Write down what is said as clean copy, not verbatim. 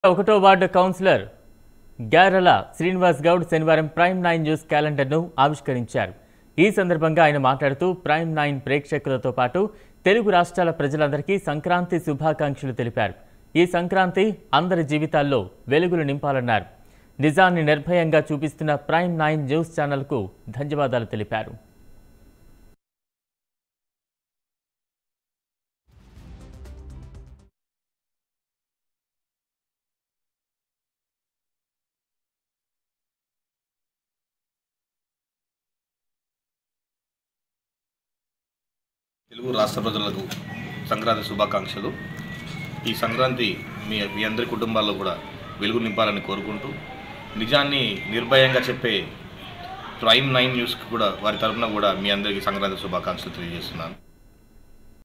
ఒకటో ward councillor గ్యారల శ్రీనివాస్ గౌడ్ శనివారం ప్రైమ్9 న్యూస్ క్యాలెండర్ను ఆవిష్కరించారు. ఈ సందర్భంగా ఆయన మాట్లాడుతూ ప్రైమ్9 ప్రేక్షకులతో పాటు తెలుగు రాష్ట్రాల ప్రజలందరికీ సంక్రాంతి శుభాకాంక్షలు తెలిపారు. ఈ సంక్రాంతి అందరి జీవితాల్లో వెలుగులు నింపాలన్నారు. నిజాన్ని నిర్భయంగా చూపిస్తున్న ప్రైమ్9 న్యూస్ ఛానల్కు ధన్యవాదాలు తెలిపారు. తెలుగు రాష్ట్ర ప్రజలకు సంక్రాంతి శుభాకాంక్షలు. ఈ సంక్రాంతి మీ అందరి కుటుంబాల్లో కూడా వెలుగు నింపాలని కోరుకుంటూ నిజాన్ని నిర్భయంగా చెప్పే ప్రైమ్9 న్యూస్కి కూడా వారి తరఫున కూడా మీ అందరికీ సంక్రాంతి శుభాకాంక్షలు తెలియజేస్తున్నాను.